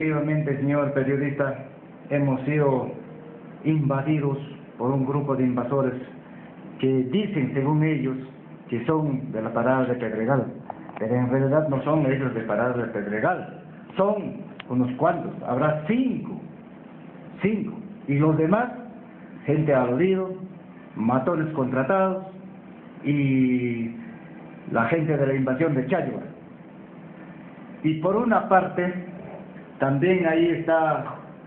Efectivamente, señor periodista, hemos sido invadidos por un grupo de invasores que dicen, según ellos, que son de la parada de Pedregal, pero en realidad no son ellos de parada de Pedregal, son unos cuantos, habrá cinco, y los demás, gente al oído, matones contratados y la gente de la invasión de Chayua. Y por una parte, también ahí está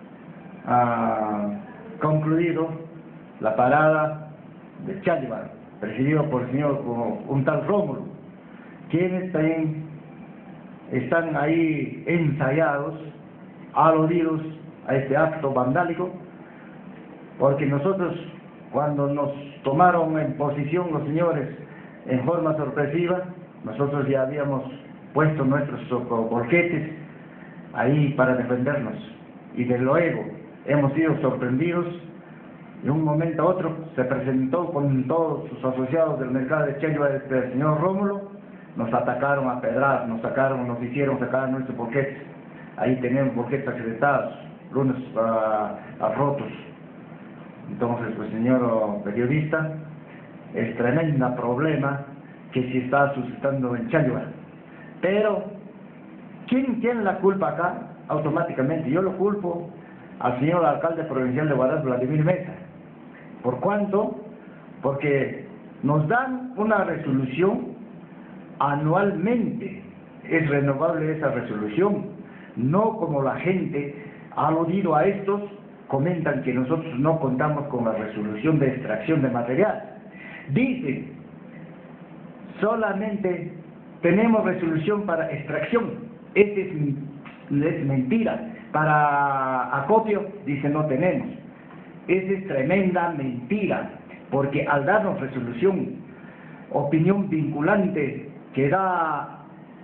concluido la parada de Chayua, presidido por el señor un tal Rómulo, quienes también están ahí ensayados, aludidos a este acto vandálico, porque nosotros, cuando nos tomaron en posición los señores en forma sorpresiva, nosotros ya habíamos puesto nuestros volquetes ahí para defendernos, y de luego hemos sido sorprendidos. De un momento a otro se presentó con todos sus asociados del mercado de Chayua el señor Rómulo, nos atacaron a pedradas, nos hicieron sacar nuestros volquetes. Ahí tenemos volquetes accidentados, lunes rotos. Entonces, pues, señor periodista, es tremendo problema que se está suscitando en Chayua. Pero, ¿quién tiene la culpa acá? Automáticamente, yo lo culpo al señor alcalde provincial de Huaraz, Vladimir Mesa. ¿Por cuánto? Porque nos dan una resolución anualmente, es renovable esa resolución, no como la gente ha aludido a estos, comentan que nosotros no contamos con la resolución de extracción de material. Dicen, solamente tenemos resolución para extracción. Es mentira. Para acopio, dicen, no tenemos. Esa es tremenda mentira, porque al darnos resolución, opinión vinculante que da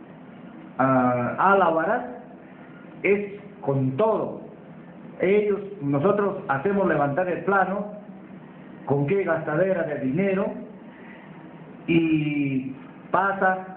a la Huaraz, es con todo. Nosotros hacemos levantar el plano, con qué gastadera de dinero, y pasa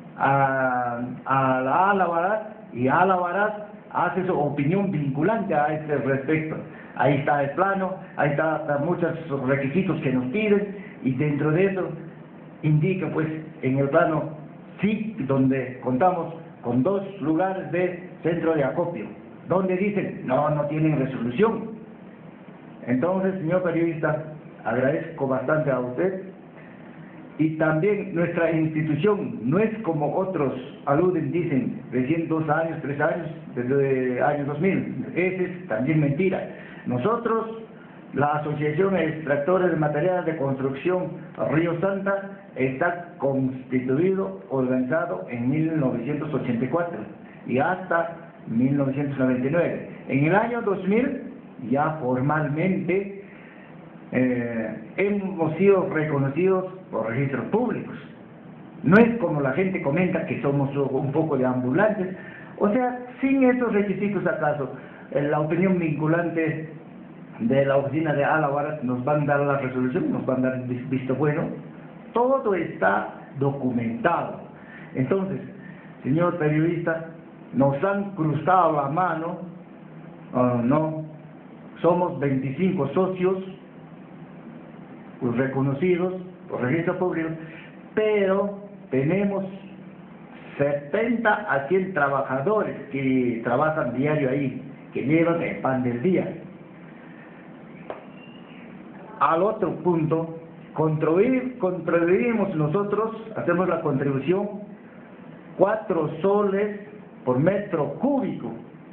a la Huaraz, y a la Huaraz hace su opinión vinculante a este respecto. Ahí está el plano, ahí están muchos requisitos que nos piden, y dentro de eso indica, pues, en el plano, sí, donde contamos con 2 lugares de centro de acopio, donde dicen, no tienen resolución. Entonces, señor periodista, agradezco bastante a usted, y también nuestra institución no es como otros aluden, dicen, recién 2 años, 3 años, desde el año 2000, esa es también mentira. Nosotros, la Asociación de Extractores de Materiales de Construcción Río Santa, está constituido, organizado en 1984 y hasta 1999. En el año 2000, ya formalmente, hemos sido reconocidos por registros públicos. No es como la gente comenta que somos un poco de ambulantes, o sea, sin esos requisitos acaso, la opinión vinculante de la oficina de Huaraz nos van a dar la resolución, nos van a dar visto bueno, todo está documentado. Entonces, señor periodista, nos han cruzado la mano, no, somos 25 socios, pues, reconocidos por registro público, pero tenemos 70 a 100 trabajadores que trabajan diario ahí, que llevan el pan del día. Al otro punto, contribuimos nosotros, hacemos la contribución 4 soles por metro cúbico,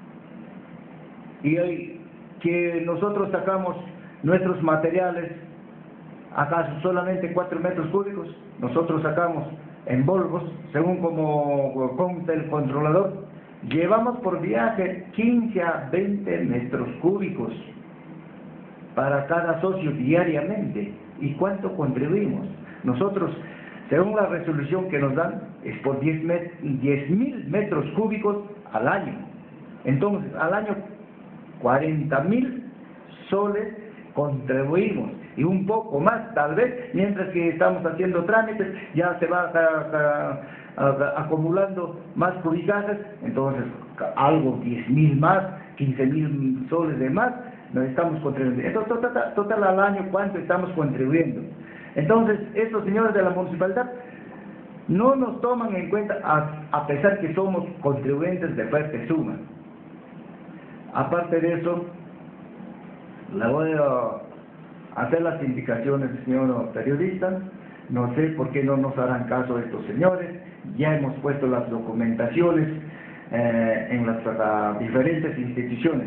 y que nosotros sacamos nuestros materiales, acaso solamente 4 metros cúbicos, nosotros sacamos en Volvos, según como consta el controlador, llevamos por viaje 15 a 20 metros cúbicos para cada socio diariamente. ¿Y cuánto contribuimos? Nosotros, según la resolución que nos dan, es por 10.000 metros cúbicos al año. Entonces, al año 40.000 soles contribuimos, y un poco más tal vez, mientras que estamos haciendo trámites, ya se va acumulando más cubicazas, entonces algo 10.000 más, 15.000 soles de más, nos estamos contribuyendo. Entonces, total al año, ¿cuánto estamos contribuyendo? Entonces, estos señores de la municipalidad no nos toman en cuenta, a pesar que somos contribuyentes de fuerte suma. Aparte de eso, le voy a hacer las indicaciones, señor periodista. No sé por qué no nos harán caso estos señores. Ya hemos puesto las documentaciones en las diferentes instituciones.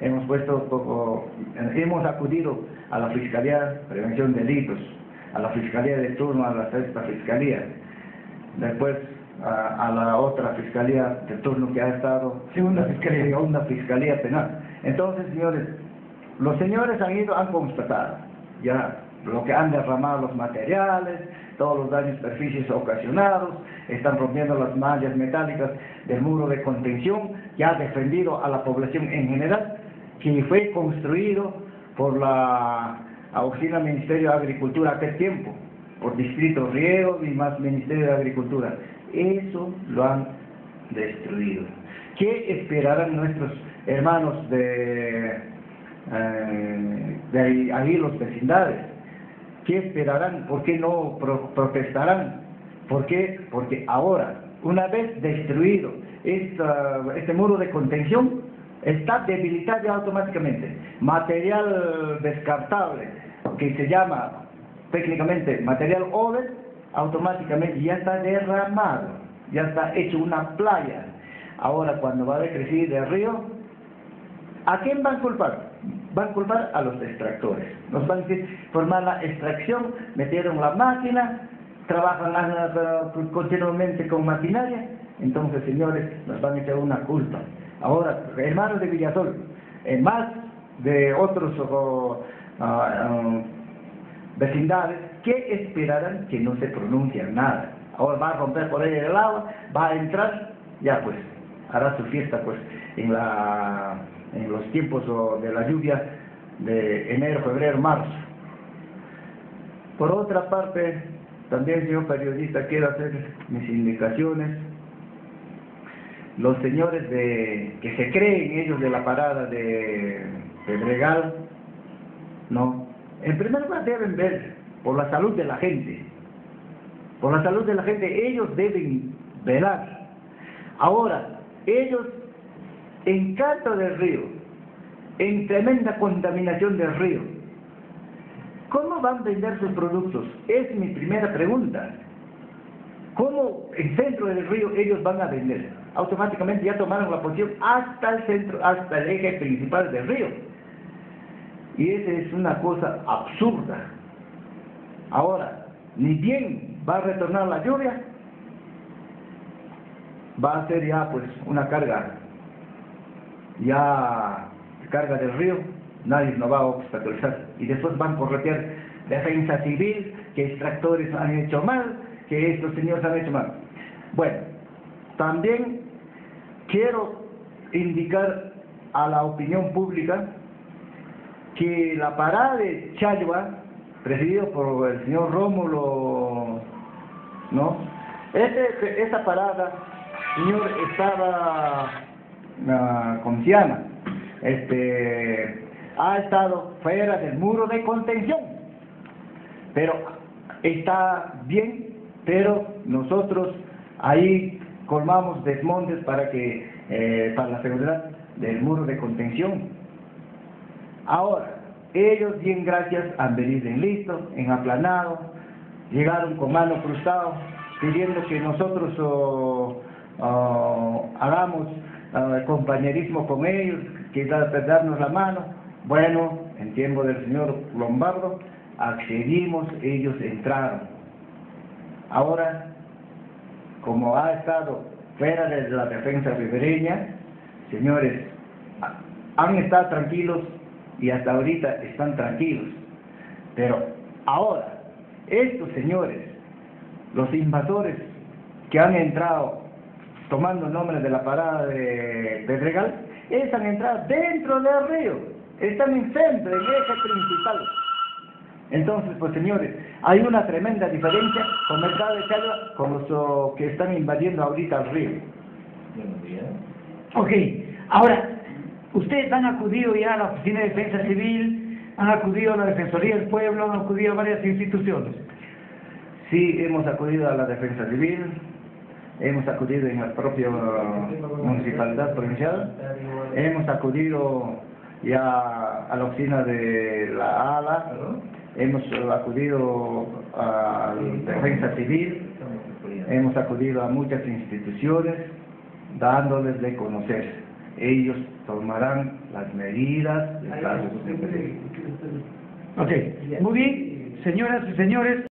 Hemos acudido a la Fiscalía de Prevención de Delitos, a la Fiscalía de turno, a la sexta Fiscalía, después a la otra Fiscalía de turno que ha estado, segunda Fiscalía Penal. Entonces, señores, los señores han constatado ya lo que han derramado los materiales, todos los daños superficies ocasionados, están rompiendo las mallas metálicas del muro de contención que ha defendido a la población en general, que fue construido por la Oficina Ministerio de Agricultura aquel tiempo, por Distrito Riego y más Ministerio de Agricultura. Eso lo han destruido. ¿Qué esperarán nuestros hermanos de ahí los vecindades? ¿Qué esperarán? ¿Por qué no protestarán? ¿Por qué? Porque ahora, una vez destruido este muro de contención, está debilitado ya automáticamente. Material descartable, que se llama técnicamente material OVER, automáticamente ya está derramado, ya está hecho una playa. Ahora, cuando va a decrecer el río, ¿a quién van a culpar? Van a culpar a los extractores. Nos van a decir, formar la extracción, metieron la máquina, trabajan continuamente con maquinaria, entonces, señores, nos van a echar una culpa. Ahora, hermanos de Villasol, más de otros vecindades, ¿qué esperarán? Que no se pronuncian nada. Ahora va a romper por ahí el agua, va a entrar, ya pues, hará su fiesta pues en los tiempos de la lluvia de enero, febrero, marzo. Por otra parte, también, señor periodista, quiero hacer mis indicaciones. Los señores que se creen ellos de la parada de Pedregal, no, en primer lugar deben ver por la salud de la gente. Por la salud de la gente ellos deben velar. Ahora, ellos en Canto del Río, en tremenda contaminación del río, ¿cómo van a vender sus productos? Es mi primera pregunta. ¿Cómo en centro del río ellos van a vender? Automáticamente ya tomaron la posición hasta el centro, hasta el eje principal del río. Y esa es una cosa absurda. Ahora, ni bien va a retornar la lluvia, va a ser ya pues una carga del río, nadie nos va a obstaculizar. Y después van a corretear defensa civil, que extractores han hecho mal, que estos señores han hecho mal. Bueno, también quiero indicar a la opinión pública que la parada de Chayua, presidido por el señor Rómulo, ¿no? Esa parada, señor, estaba conciana, ha estado fuera del muro de contención, pero está bien, pero nosotros ahí colmamos desmontes para la seguridad del muro de contención. Ahora, ellos bien gracias han venido en listo, en aplanado, llegaron con mano cruzada, pidiendo que nosotros hagamos compañerismo con ellos, que darnos la mano. Bueno, en tiempo del señor Lombardo, accedimos, ellos entraron. Ahora, como ha estado fuera de la defensa ribereña, señores, han estado tranquilos y hasta ahorita están tranquilos. Pero ahora, estos señores, los invasores que han entrado tomando el nombre de la parada de Pedregal, ellos han entrado dentro del río, están en centro, en el eje principal. Entonces, pues señores, hay una tremenda diferencia con el mercado de Chalva con los que están invadiendo ahorita el río. Ok, ahora, ustedes han acudido ya a la Oficina de Defensa Civil, han acudido a la Defensoría del Pueblo, han acudido a varias instituciones. Sí, hemos acudido a la Defensa Civil, hemos acudido en la propia Municipalidad Provincial, hemos acudido ya a la oficina de la ALA, hemos acudido a la Defensa Civil, hemos acudido a muchas instituciones, dándoles de conocer. Ellos tomarán las medidas de casos. Ok, muy bien, señoras y señores.